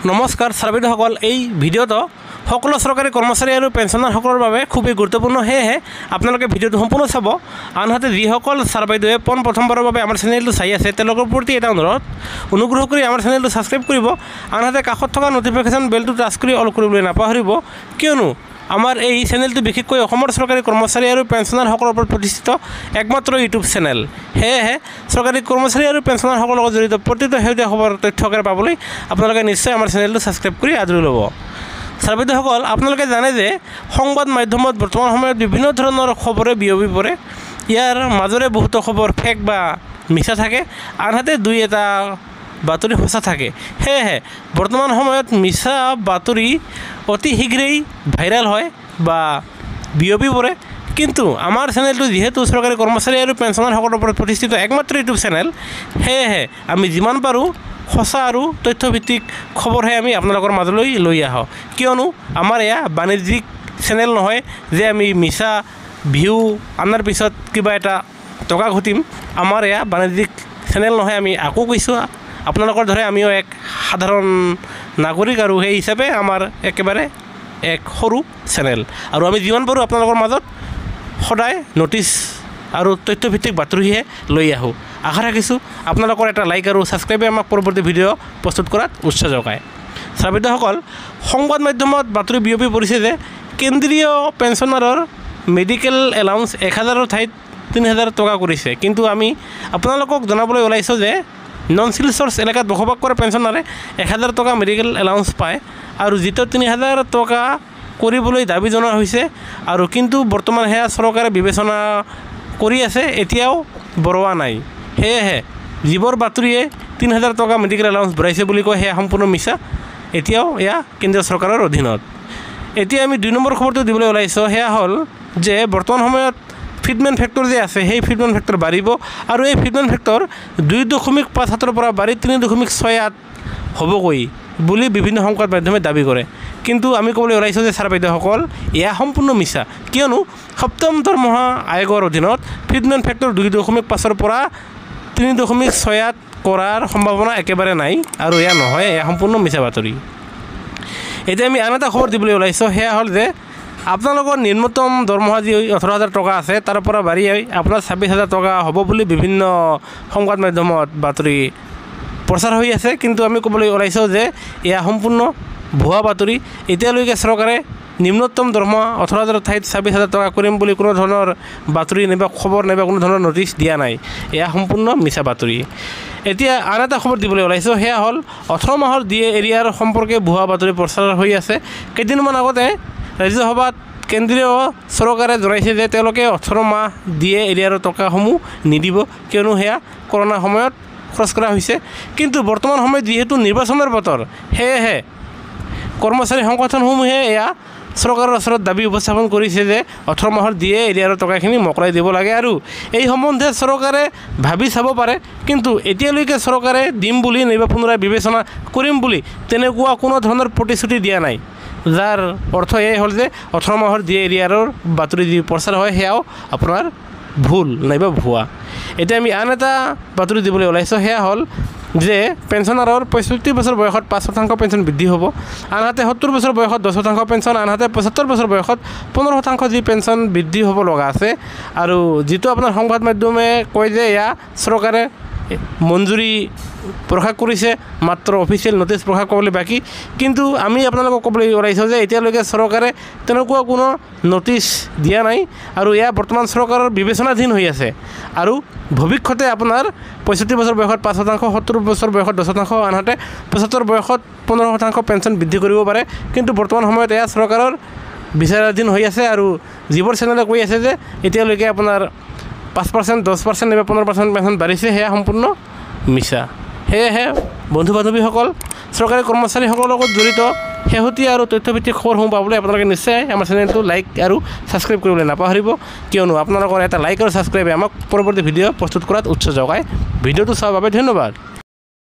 নমস্কাৰ ছাৰবিদসকল, এই ভিডিঅ'টো সকলো চৰকাৰী কৰ্মচাৰী আৰু পেঞ্চনাৰসকলৰ বাবে খুবেই গুৰুত্বপূৰ্ণ। সেয়েহে আপোনালোকে ভিডিঅ'টো সম্পূৰ্ণ চাব। আনহাতে যিসকল ছাৰ বাইদেৱে প্ৰথমবাৰৰ বাবে আমাৰ চেনেলটো চাই আছে তেওঁলোকৰ প্ৰতি এটা অনুগ্ৰহ কৰি আমাৰ চেনেলটো ছাবস্ক্ৰাইব কৰিব। আনহাতে কাষত থকা নটিফিকেশ্যন বেলটো টাচ কৰি অল কৰিবলৈ নাপাহৰিব, কিয়নো আমাৰ এই চেনেলটো বিশেষকৈ অসমৰ চৰকাৰী কৰ্মচাৰী আৰু পেঞ্চনাৰসকলৰ ওপৰত প্ৰতিষ্ঠিত একমাত্ৰ ইউটিউব চেনেল। সেয়েহে চৰকাৰী কৰ্মচাৰী আৰু পেঞ্চনাৰসকলৰ লগত জড়িত প্ৰতিটো শেহতীয়া খবৰ তথ্যকে পাবলৈ আপোনালোকে নিশ্চয় আমাৰ চেনেলটো ছাবস্ক্ৰাইব কৰি আদৰি ল'ব। ছাৰ বাইদেউসকল, আপোনালোকে জানে যে সংবাদ মাধ্যমত বৰ্তমান সময়ত বিভিন্ন ধৰণৰ খবৰে বিয়পি পৰে। ইয়াৰ মাজৰে বহুতো খবৰ ফেক বা মিছা থাকে, আনহাতে দুই এটা বাতৰি সঁচা থাকে। সেয়েহে বৰ্তমান সময়ত মিছা বাতৰি অতি শীঘ্ৰেই ভাইৰেল হয় বা বিয়পি পৰে। কিন্তু আমাৰ চেনেলটো যিহেতু চৰকাৰী কৰ্মচাৰী আৰু পেঞ্চনাৰসকলৰ ওপৰত প্ৰতিষ্ঠিত একমাত্ৰ ইউটিউব চেনেল, সেয়েহে আমি যিমান পাৰোঁ সঁচা আৰু তথ্যভিত্তিক খবৰহে আমি আপোনালোকৰ মাজলৈ লৈ আহোঁ, কিয়নো আমাৰ এয়া বাণিজ্যিক চেনেল নহয় যে আমি মিছা ভিউ আনাৰ পিছত কিবা এটা টকা ঘটিম। আমাৰ এয়া বাণিজ্যিক চেনেল নহয়। আমি আকৌ কৈছোঁ, আপোনালোকৰ দৰে আমিও এক সাধাৰণ নাগৰিক, আৰু সেই হিচাপে আমাৰ একেবাৰে এক সৰু চেনেল, আৰু আমি যিমান পাৰোঁ আপোনালোকৰ মাজত সদায় নটিচ আৰু তথ্যভিত্তিক বাতৰিহে লৈ আহোঁ। আশা ৰাখিছোঁ আপোনালোকৰ এটা লাইক আৰু ছাবস্ক্ৰাইবে আমাক পৰৱৰ্তী ভিডিঅ' প্ৰস্তুত কৰাত উৎসাহ যোগায়। ছাৰ বাইদেউসকল, সংবাদ মাধ্যমত বাতৰি বিয়পি পৰিছে যে কেন্দ্ৰীয় পেঞ্চনাৰৰ মেডিকেল এলাউন্স 1000ৰ ঠাইত 3000 টকা কৰিছে। কিন্তু আমি আপোনালোকক জনাবলৈ ওলাইছোঁ যে নন শিলচৰ এলেকাত বসবাস কৰা পেঞ্চনাৰে 1000 টকা মেডিকেল এলাউন্স পায়, আৰু যিটো 3000 টকা কৰিবলৈ দাবী জনোৱা হৈছে, আৰু কিন্তু বৰ্তমান সেয়া চৰকাৰে বিবেচনা কৰি আছে, এতিয়াও বঢ়োৱা নাই। সেয়েহে যিবোৰ বাতৰিয়ে 3000 টকা মেডিকেল এলাউন্স বঢ়াইছে বুলি কয় সেয়া সম্পূৰ্ণ মিছা। এতিয়াও এয়া কেন্দ্ৰীয় চৰকাৰৰ অধীনত। এতিয়া আমি 2 নম্বৰ খবৰটো দিবলৈ ওলাইছোঁ, সেয়া হ'ল যে বৰ্তমান সময়ত ফিটমেণ্ট ফেক্টৰ যে আছে, সেই ফিটমেণ্ট ফেক্টৰ বাঢ়িব, আৰু এই ফিটমেণ্ট ফেক্টৰ 2.57ৰ পৰা বাঢ়ি 3.68 হ'বগৈ বুলি বিভিন্ন সংবাদ মাধ্যমে দাবী কৰে। কিন্তু আমি ক'বলৈ ওলাইছোঁ যে ছাৰ বাইদেউসকল, এয়া সম্পূৰ্ণ মিছা, কিয়নো সপ্তম দৰমহা আয়োগৰ অধীনত ফিটমেণ্ট ফেক্টৰ 2.5ৰ পৰা 3.68 কৰাৰ সম্ভাৱনা একেবাৰে নাই, আৰু এয়া নহয়, এয়া সম্পূৰ্ণ মিছা বাতৰি। এতিয়া আমি আন এটা খবৰ দিবলৈ ওলাইছোঁ, সেয়া হ'ল যে আপোনালোকৰ নিম্নতম দৰমহা যি 18000 টকা আছে, তাৰ পৰা বাঢ়ি আপোনাৰ 26000 টকা হ'ব বুলি বিভিন্ন সংবাদ মাধ্যমত বাতৰি প্ৰচাৰ হৈ আছে। কিন্তু আমি ক'বলৈ ওলাইছোঁ যে এয়া সম্পূৰ্ণ ভুৱা বাতৰি। এতিয়ালৈকে চৰকাৰে নিম্নতম দৰমহা 18000ৰ ঠাইত 26000 টকা কৰিম বুলি কোনো ধৰণৰ বাতৰি নাইবা খবৰ নাইবা কোনো ধৰণৰ নটিচ দিয়া নাই। এয়া সম্পূৰ্ণ মিছা বাতৰি। এতিয়া আন এটা খবৰ দিবলৈ ওলাইছোঁ, সেয়া হ'ল 18 মাহৰ ডিএ এৰিয়াৰ সম্পৰ্কে ভুৱা বাতৰি প্ৰচাৰ হৈ আছে। কেইদিনমান আগতে ৰাজ্যসভাত কেন্দ্ৰীয় চৰকাৰে জনাইছে যে তেওঁলোকে 18 মাহ ডিএ এৰিয়াৰ টকাসমূহ নিদিব, কিয়নো সেয়া কৰোণাৰ সময়ত খৰচ কৰা হৈছে। কিন্তু বৰ্তমান সময়ত যিহেতু নিৰ্বাচনৰ বতৰ, সেয়েহে কৰ্মচাৰী সংগঠনসমূহে এয়া চৰকাৰৰ ওচৰত দাবী উপস্থাপন কৰিছে যে 18 মাহৰ ডিএ এৰিয়াৰ টকাখিনি মোকলাই দিব লাগে, আৰু এই সম্বন্ধে চৰকাৰে ভাবি চাব পাৰে। কিন্তু এতিয়ালৈকে চৰকাৰে দিম বুলি নাইবা পুনৰাই বিবেচনা কৰিম বুলি তেনেকুৱা কোনো ধৰণৰ প্ৰতিশ্ৰুতি দিয়া নাই, যাৰ অৰ্থ এয়াই হ'ল যে 18 মাহৰ ডিএ এৰিয়াৰৰ বাতৰি যি প্ৰচাৰ হয় সেয়াও আপোনাৰ ভুল নাইবা ভুৱা। এতিয়া আমি আন এটা বাতৰি দিবলৈ ওলাইছোঁ, সেয়া হ'ল যে পেঞ্চনাৰৰ 65 বছৰ বয়সত 5% পেঞ্চন বৃদ্ধি হ'ব, আনহাতে 70 বছৰ বয়সত 10% পেঞ্চন, আনহাতে 75 বছৰ বয়সত 15% যি পেঞ্চন বৃদ্ধি হ'ব লগা আছে। আৰু যিটো আপোনাৰ সংবাদ মাধ্যমে কয় যে এয়া চৰকাৰে মঞ্জুৰি প্ৰকাশ কৰিছে, মাত্ৰ অফিচিয়েল নটিচ প্ৰকাশ কৰিবলৈ বাকী। কিন্তু আমি আপোনালোকক ক'বলৈ ওলাইছোঁ যে এতিয়ালৈকে চৰকাৰে তেনেকুৱা কোনো নটিচ দিয়া নাই, আৰু এয়া বৰ্তমান চৰকাৰৰ বিবেচনাধীন হৈ আছে। আৰু ভৱিষ্যতে আপোনাৰ 65 বছৰ বয়সত 5%, 70 বছৰ বয়সত 10%, আনহাতে 75 বয়সত 15% পেঞ্চন বৃদ্ধি কৰিব পাৰে। কিন্তু বৰ্তমান সময়ত এয়া চৰকাৰৰ বিচাৰাধীন হৈ আছে, আৰু যিবোৰ চেনেলে কৈ আছে যে এতিয়ালৈকে আপোনাৰ 5%, 10% নাইবা 15% পেঞ্চন বাঢ়িছে, সেয়া সম্পূৰ্ণ মিছা। সেয়েহে বন্ধু বান্ধৱীসকল, চৰকাৰী কৰ্মচাৰীসকলৰ লগত জড়িত শেহতীয়া আৰু তথ্যভিত্তিক খবৰসমূহ পাবলৈ আপোনালোকে নিশ্চয় আমাৰ চেনেলটো লাইক আৰু ছাবস্ক্ৰাইব কৰিবলৈ নাপাহৰিব, কিয়নো আপোনালোকৰ এটা লাইক আৰু ছাবস্ক্ৰাইবে আমাক পৰৱৰ্তী ভিডিঅ' প্ৰস্তুত কৰাত উৎসাহ যোগায়। ভিডিঅ'টো চোৱাৰ বাবে ধন্যবাদ।